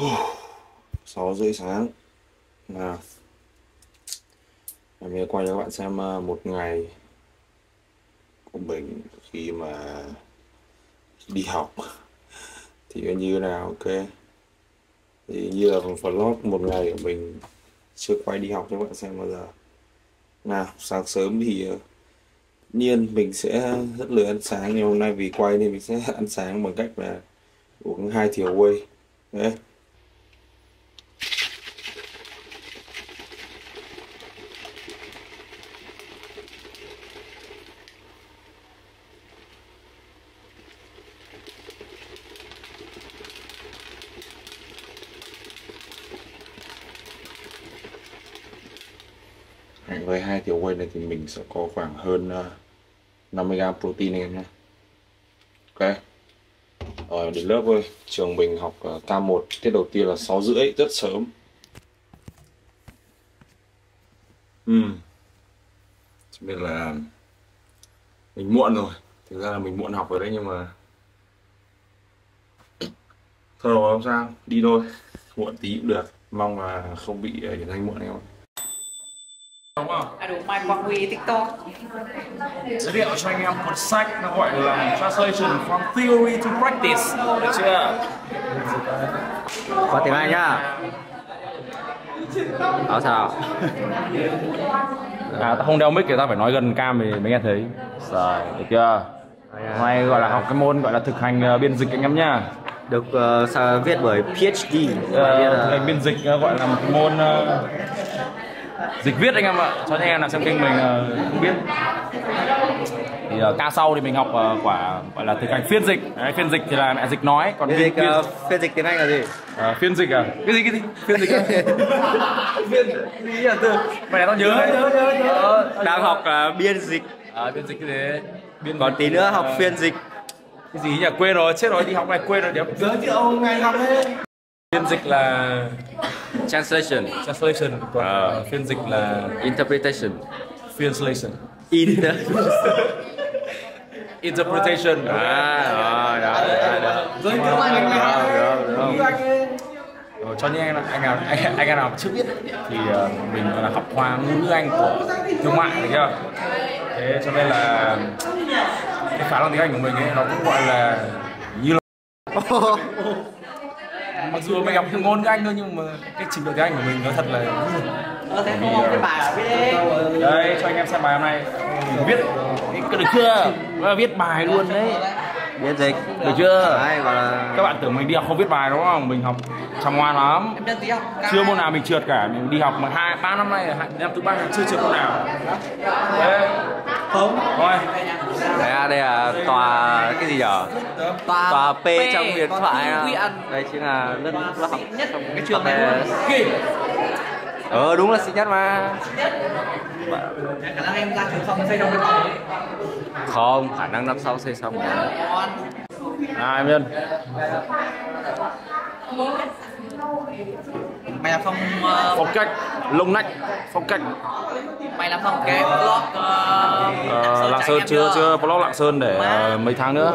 6 rưỡi sáng nào, mình quay cho các bạn xem một ngày của mình khi mà đi học thì như nào. Ok, thì như là vlog một ngày của mình, chưa quay đi học cho các bạn xem bao giờ. Nào, sáng sớm thì nhiên mình sẽ rất lười ăn sáng, nhưng hôm nay vì quay nên mình sẽ ăn sáng bằng cách là uống 2 thìa whey đấy. Với 2 thìa whey này thì mình sẽ có khoảng hơn 50g protein anh em nhé. Ok, rồi đến lớp thôi. Trường mình học K1, tiết đầu tiên là 6 rưỡi, rất sớm. Chỉ biết là mình muộn rồi, thực ra là mình muộn học rồi đấy, nhưng mà thôi rồi, không sao, đi thôi, muộn tí cũng được, mong là không bị hiển danh muộn anh em ạ. Đúng không? À đúng, Mai Quang Huy TikTok. Giới thiệu cho anh em cuốn sách nó gọi là Translation from Theory to Practice, được chưa? Có tiếng Anh nhá. Đó sao? À, ta không đeo mic thì ta phải nói gần cam thì mới nghe thấy. Rồi, được chưa? Hôm nay gọi là học cái môn gọi là thực hành biên dịch anh em nhá. Được viết bởi PhD. Thực hành biên dịch gọi là một môn dịch viết anh em ạ, cho anh em nào xem kênh mình không biết. Thì ca sau thì mình học gọi là thực hành phiên dịch. Đấy, phiên dịch thì là mẹ dịch nói, còn phiên dịch tiếng Anh là gì? Phiên dịch à? Cái gì? Phiên dịch à? Phiên gì là từ mẹ tao nhớ Đang học biên dịch. Biên dịch cái gì? Còn tí nữa học phiên dịch. Cái gì nhỉ? Quên rồi, chết rồi, đi học này quên rồi, giới thiệu ngày học đấy. Phiên dịch là Translation. Còn phiên dịch là Interpretation. Translation. Interpretation. Interpretation. Đó. Giới thiệu rồi cho những anh em nào chưa biết thì mình là học khoa ngôn ngữ Anh của thương mại, được chưa? Thế cho nên là cái khả năng tiếng Anh của mình ấy, nó cũng gọi là như là mặc dù mình học ngôn ngữ Anh thôi, nhưng mà cái trình độ tiếng Anh của mình nó thật là Thế không học cái bài ở bên đây cho anh em xem bài hôm nay mình viết được chưa? Viết bài luôn đấy, Biên dịch. được chưa? Đấy, gọi là... Các bạn tưởng mình đi học không viết bài đúng không? Mình học chăm ngoan lắm. em tí học Chưa môn nào mình trượt cả. Mình đi học mà 2-3 năm nay, năm thứ 3 chưa trượt môn nào. Đấy. Không. Thôi. Đây là tòa cái gì nhở? Tòa P trong huyền thoại. Đây chính là lớp học nhất trong cái trường này luôn. Đúng là xịn nhất mà. Khả năng em ra trường xong xây trong cái phòng ấy. Không, khả năng năm sau xây xong rồi. Em Nhân. Mày làm xong Phong cách, lông nách, phong cách. mày làm xong cái vlog Lạng Sơn chưa vlog Lạng Sơn để mấy tháng nữa.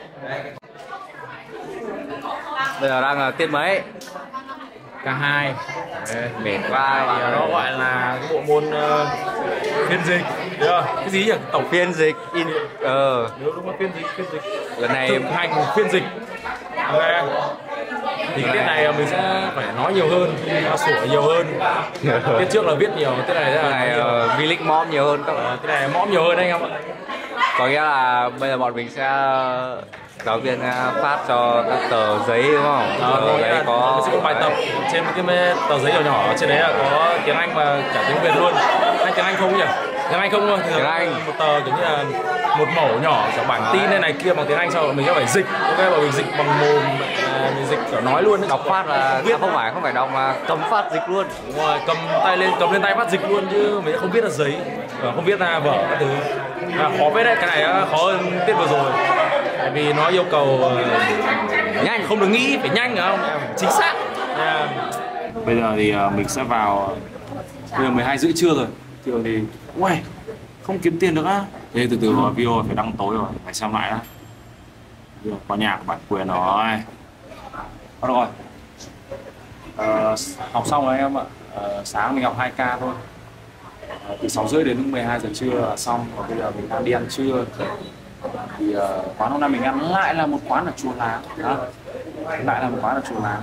Bây giờ đang là tiết mấy? K2. Mệt quá. Thì nó gọi là cái bộ môn phiên dịch. Được. Cái gì nhỉ? Tổng phiên dịch. Nếu đúng là phiên dịch. Lần này thực hành phiên dịch. Ok. Thì cái tiết này mình sẽ phải nói nhiều hơn, sửa nhiều hơn. Tiết trước là viết nhiều, tiết này V-League mom nhiều hơn. Tiết này mom nhiều hơn anh em ạ. Có nghĩa là bây giờ bọn mình sẽ giáo viên phát cho các tờ giấy đúng không? Đấy có sẽ có bài tập trên cái tờ giấy nhỏ nhỏ, trên đấy là có tiếng Anh và cả tiếng Việt luôn. Hay tiếng Anh không nhỉ? Tiếng Anh không thôi. Tiếng Anh. Một tờ kiểu như là một mẩu nhỏ, kiểu bản tin này kia bằng tiếng Anh, sau mình sẽ phải dịch. Ok, và mình dịch bằng mồm, mình dịch kiểu nói luôn. Đọc phát là viết không phải đọc mà cầm phát dịch luôn. Đúng rồi, cầm lên tay phát dịch luôn, chứ mình sẽ không viết ra giấy, không viết ra vở các thứ. Khó phết đấy, cái này khó hơn tiết vừa rồi. Tại vì nó yêu cầu nhanh, không được nghĩ, phải nhanh không? Chính xác. Bây giờ thì mình sẽ vào. Bây giờ 12 rưỡi trưa rồi. Thường thì uầy, không kiếm tiền được á. Thế từ vào video phải đăng tối rồi, phải xem lại đã. Có nhạc bản quyền rồi. Bắt đầu rồi. Học xong rồi em ạ. Sáng mình học 2 ca thôi. Từ 6 rưỡi đến 12 giờ trưa là xong. Và bây giờ mình đang đi ăn trưa. Thì quán hôm nay mình ăn lại là một quán ở Chùa Láng. Lại là một quán ở Chùa Láng.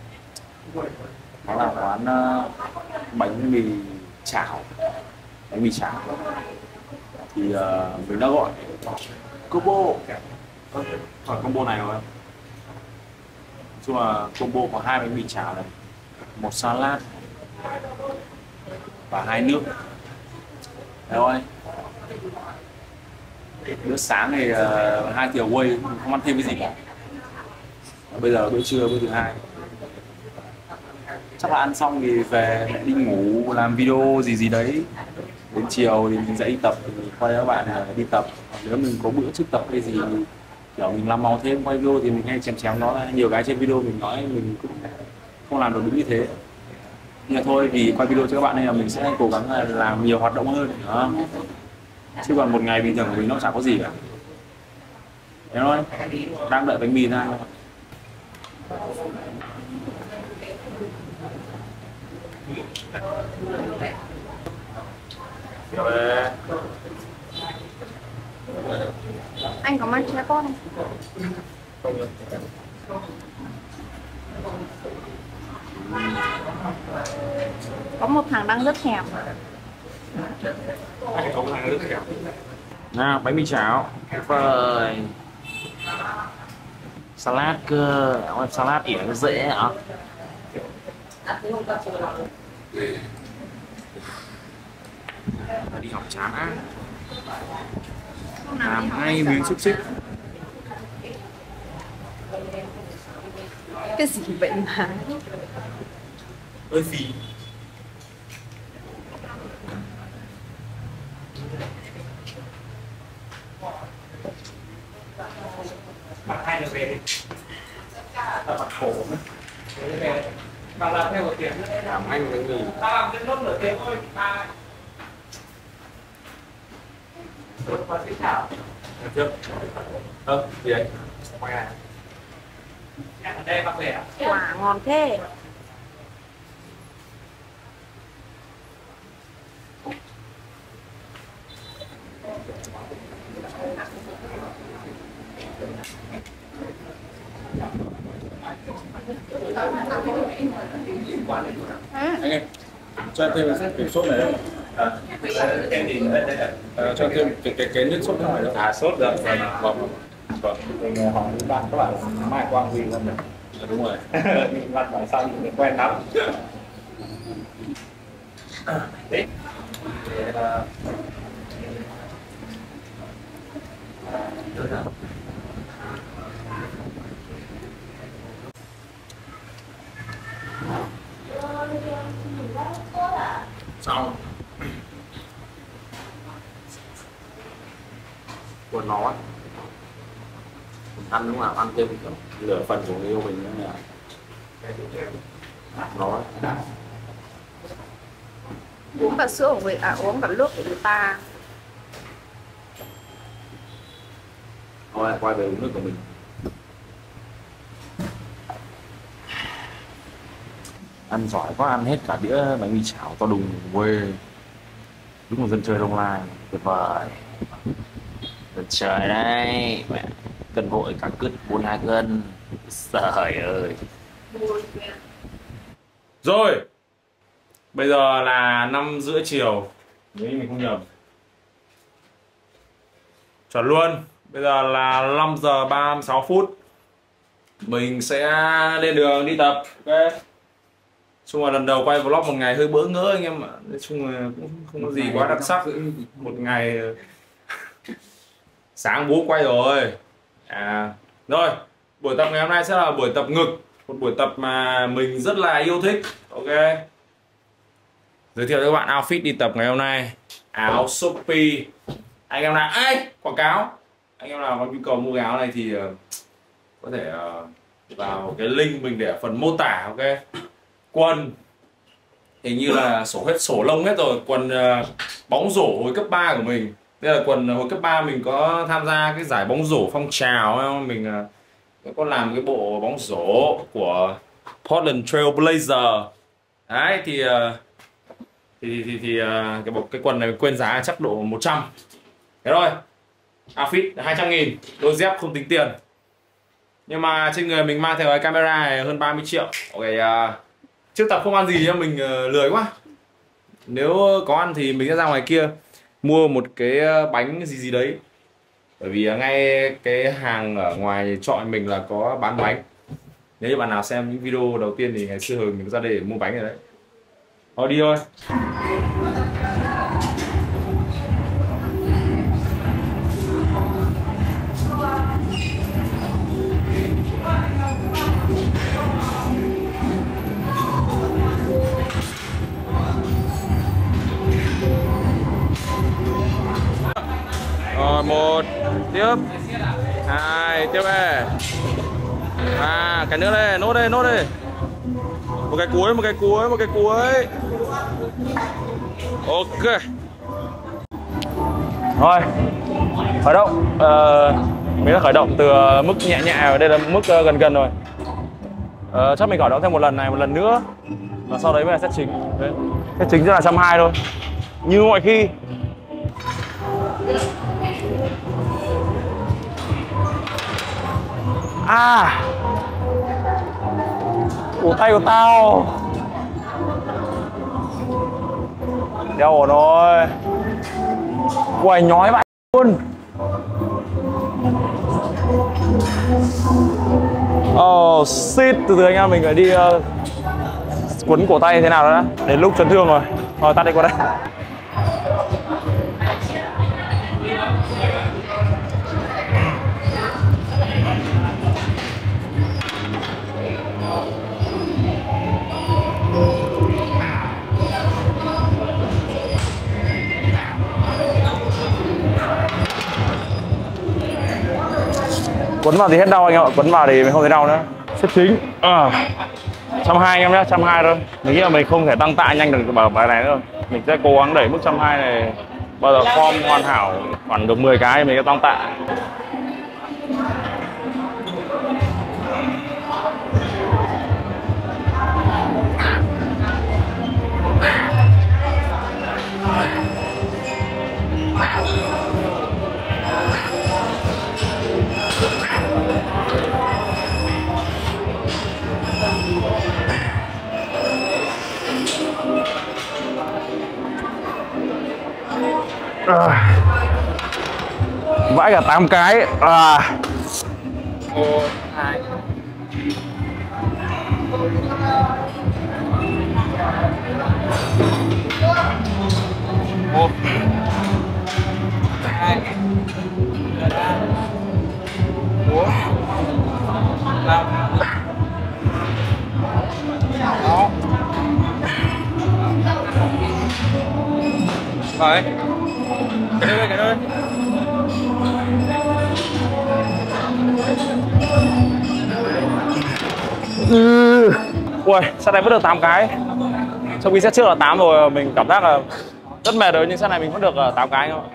Đó là quán bánh mì chảo. Bánh mì chảo. Thì mình đã gọi combo. Hỏi combo này rồi. Chung là combo có 2 bánh mì chảo này, 1 salad và 2 nước. Đấy thôi. Bữa sáng thì 2 thìa whey, không ăn thêm cái gì cả. Bây giờ bữa trưa, bữa thứ hai. Chắc là ăn xong thì về đi ngủ, làm video gì đấy. Đến chiều thì mình dậy đi tập, thì mình quay các bạn đi tập. Nếu mình có bữa trước tập hay gì kiểu mình làm màu thêm quay video thì mình hay chém nó ra. Nhiều cái trên video mình nói mình cũng không làm được đúng như thế. Nhưng mà thôi, vì quay video cho các bạn nên là mình sẽ cố gắng là làm nhiều hoạt động hơn đó. Chứ còn một ngày bình thường của mình nó chẳng có gì cả. Thế thôi, đang đợi bánh mì ra. Anh có mang trẻ con không? Có một thằng đang rất thèm. Nào, bánh mì chảo. Rồi. Salad cơ. Salad ỉa nó dễ hả? Đi học chán á. Làm 2 miếng xúc xích. Cái gì vậy mà? Ơi gì? Bạn hai được về đi. Tập mặt khổ. Bạn làm theo một tiếng. Làm anh bánh mì. Ta làm đến nốt nửa tiếng thôi. Một phần xích thảo. Được chưa? Gì đấy? Quay lại. Ở đây bác về à? Quả ngon thế. Anh ơi, cho thêm cái sốt này đấy. Cho thêm cái nước sốt này đâu. Sốt được. Vâng. Mình hỏi các bạn Mai Quang Huy không được. Đúng rồi. Mình mặt hỏi xong mình quen lắm. Đấy. Xong. Của nó ấy. Ăn đúng không? Ăn thêm nửa phần của người yêu mình nữa là nó Uống cả sữa của người, uống cả nước của người ta. thôi quay về uống nước của mình. Ăn giỏi quá, ăn hết cả đĩa bánh mì chảo to đùng quê. Đúng là dân chơi Đông Lai, tuyệt vời. Dân chơi đấy, mẹ cân vội cả cứt 42 cân. Trời ơi. Rồi, bây giờ là 5:30 chiều, nếu như mình không nhầm. Chuẩn luôn. Bây giờ là 5:36. Mình sẽ lên đường đi tập. Ok. Chung là lần đầu quay vlog một ngày hơi bỡ ngỡ anh em ạ. Nói chung là cũng không có gì quá đặc sắc. Một ngày sáng bố quay rồi. Rồi, buổi tập ngày hôm nay sẽ là buổi tập ngực. Một buổi tập mà mình rất là yêu thích. Ok. Giới thiệu cho các bạn outfit đi tập ngày hôm nay. Áo Shopee. Anh em nào, quảng cáo. Anh em nào có nhu cầu mua cái áo này thì có thể vào cái link mình để ở phần mô tả. Ok. Quần hình như là sổ lông hết rồi. Quần bóng rổ hồi cấp 3 của mình. Đây là quần hồi cấp 3 mình có tham gia cái giải bóng rổ phong trào. Mình có làm cái bộ bóng rổ của Portland Trail Blazer. Đấy thì cái quần này quên giá chắc độ 100. Thế thôi. Outfit 200.000, đôi dép không tính tiền. Nhưng mà trên người mình mang theo cái camera này hơn 30 triệu. Ok, trước tập không ăn gì cho mình lười quá. Nếu có ăn thì mình sẽ ra ngoài kia mua một cái bánh gì đấy. Bởi vì ngay cái hàng ở ngoài chợ mình là có bán bánh. Nếu như bạn nào xem những video đầu tiên thì ngày xưa mình có ra đây để mua bánh rồi đấy. Thôi đi thôi. Rồi, 1 tiếp, 2 tiếp về, cái nữa đây, nốt đây, một cái cuối, ok. Rồi, khởi động. Mình đã khởi động từ mức nhẹ nhẹ, đây là mức gần rồi. Chắc mình khởi động thêm một lần này, một lần nữa, và sau đấy mới là set chính. Set chính sẽ là 120 thôi, như mọi khi. Cổ tay của tao đeo ổn rồi. Quầy nhói vậy luôn. Oh shit, từ từ anh em mình phải đi quấn cổ tay thế nào đó đã. Đến lúc chấn thương rồi. Thôi tắt đi qua đây. Quấn vào thì hết đau anh em ạ, quấn vào thì mình không thấy đau nữa. Xếp chính 120 anh em nhé, 120 thôi. Mình nghĩ là mình không thể tăng tạ nhanh được ở bài này nữa. Mình sẽ cố gắng đẩy mức 120 này. Bao giờ form hoàn hảo khoảng được 10 cái mình sẽ tăng tạ. Vãi cả 8 cái. 1, 2. Một, 2, 3, 4, 5. Đó. Rồi. Cái đây. Ui, set này vẫn được 8 cái. Trong khi set trước là 8 rồi, mình cảm giác là rất mệt rồi, nhưng set này mình vẫn được 8 cái không ạ?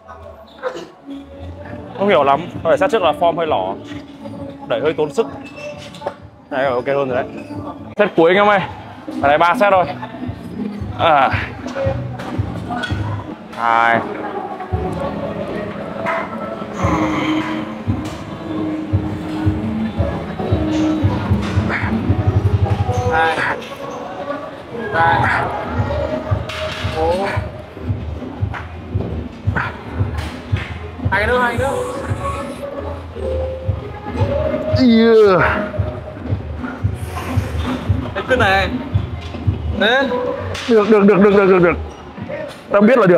Không hiểu lắm, có phải set trước là form hơi lỏ, đẩy hơi tốn sức. Này ok hơn rồi đấy. Set cuối anh em ơi. Ở đây 3 set thôi. 2. Hai, 3, 4. Hai cái nữa. Cái này. Đấy. Được. Tao biết là được.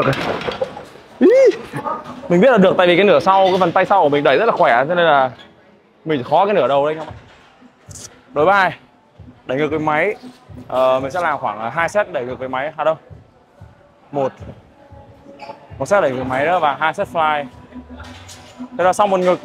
Mình biết là được tại vì cái nửa sau, cái phần tay sau của mình đẩy rất là khỏe, cho nên là mình khó cái nửa đầu đây không ạ. Đối bài đẩy ngược với máy, mình sẽ làm khoảng 2 set đẩy ngược với máy. Đâu? Một set đẩy ngược máy đó và 2 set fly. Thế là xong một ngực.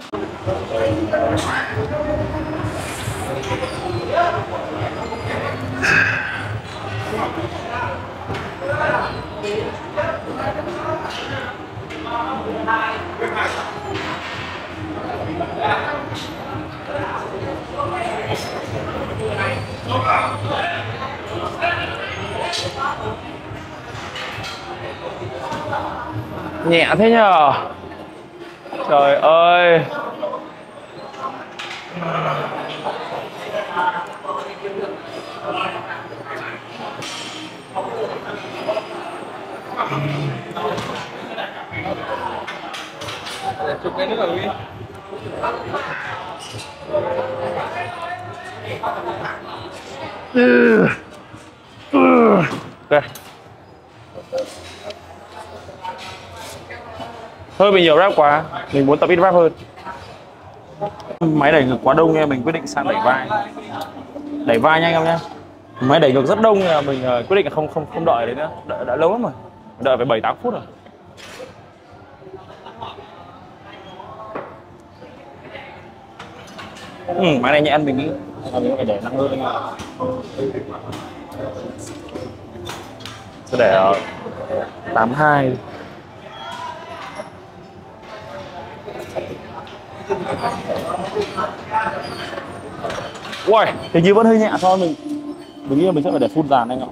Nhẹ thế nhờ. Trời ơi. Chụp cái nước ở đi. Ok. Hơi bị nhiều rep quá, mình muốn tập ít rep hơn. Máy đẩy ngực quá đông nha, mình quyết định sang đẩy vai. Đẩy vai nha anh em nhé. Máy đẩy ngực rất đông, mình quyết định là không đợi đấy nữa, đã lâu lắm rồi, đợi phải 7-8 phút rồi. Máy này nhẹ ăn mình nghĩ, mình phải để nặng hơn anh ạ. Sẽ để 82. Ui, hình như vẫn hơi nhẹ thôi, mình nghĩ là mình sẽ phải để full dàn anh ạ.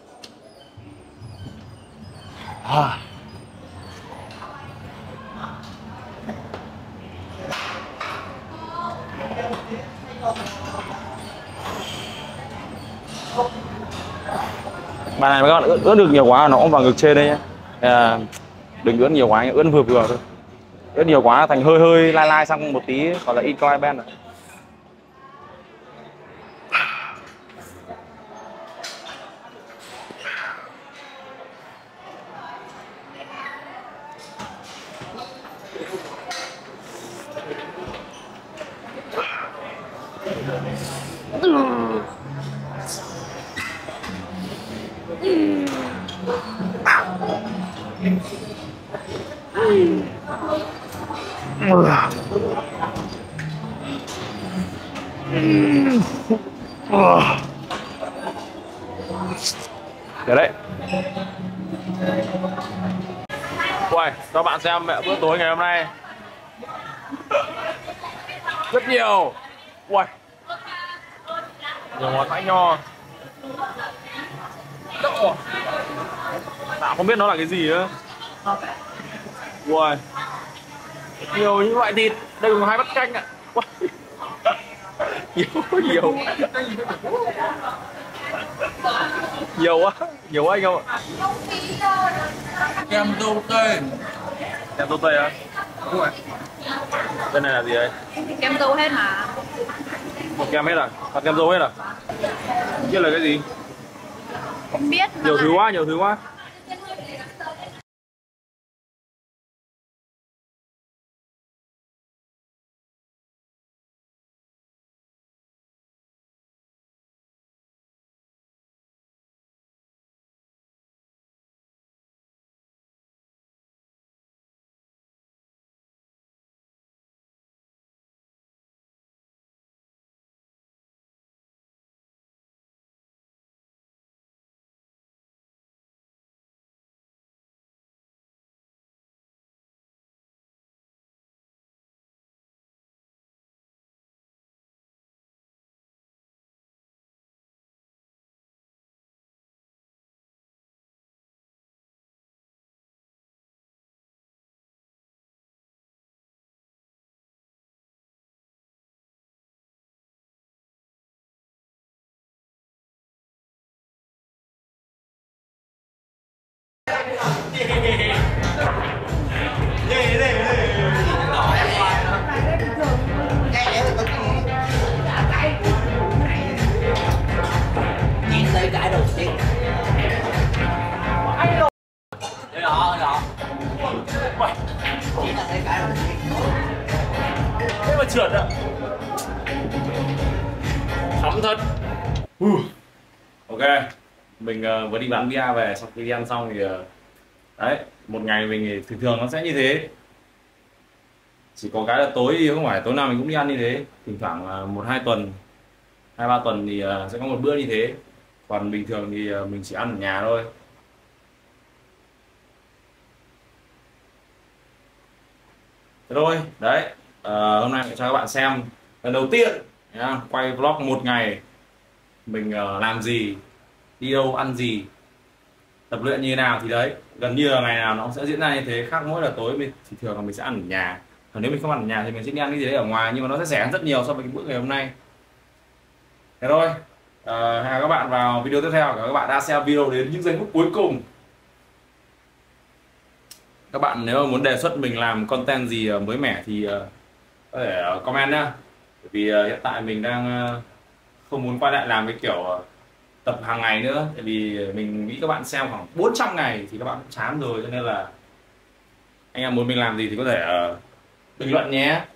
Bài này các bạn ướt được nhiều quá nó cũng vào ngực trên đây nhé. Đừng ướt nhiều quá, ướt vừa vừa thôi. Ướt nhiều quá thành hơi lai sang một tí, gọi là incline bend rồi. Được đấy. Ui, cho bạn xem mẹ bữa tối ngày hôm nay. Rất nhiều. Ui, nhiều món bánh nho. Tao không biết nó là cái gì nữa. Ui, nhiều những loại thịt. Đây có 2 bát canh ạ. Nhiều nhiều quá anh không ạ. Kem dâu tây. Kem dâu tây á? Đúng rồi. Cái này là gì đấy? Kem dâu hết mà. Một kem hết à? Còn kem dâu hết à? Kia là cái gì? Không biết. Nhiều thứ quá. Thế mà trượt ạ. Thấm thật. Ok, mình vừa đi bán bia về, sau khi đi ăn xong thì đấy, một ngày mình thì thường nó sẽ như thế. Chỉ có cái là tối thì không phải tối nào mình cũng đi ăn như thế, thỉnh thoảng 1-2 tuần, 2-3 tuần thì sẽ có một bữa như thế. Còn bình thường thì mình chỉ ăn ở nhà thôi. Thế thôi, đấy. Hôm nay mình cho các bạn xem lần đầu tiên nhá, quay vlog một ngày mình làm gì, đi đâu, ăn gì. tập luyện như thế nào thì đấy, gần như là ngày nào nó cũng sẽ diễn ra như thế, khác mỗi là tối mình thì thường là mình sẽ ăn ở nhà, còn nếu mình không ăn ở nhà thì mình sẽ đi ăn cái gì đấy ở ngoài, nhưng mà nó sẽ rẻ hơn rất nhiều so với cái bữa ngày hôm nay. Thế thôi, hẹn gặp các bạn vào video tiếp theo. Các bạn đã xem video đến những giây phút cuối cùng. Các bạn nếu mà muốn đề xuất mình làm content gì mới mẻ thì có thể comment nhá. Bởi vì hiện tại mình đang không muốn quay lại làm cái kiểu tập hàng ngày nữa, tại vì mình nghĩ các bạn xem khoảng 400 ngày thì các bạn cũng chán rồi, cho nên là anh em muốn mình làm gì thì có thể bình luận nhé.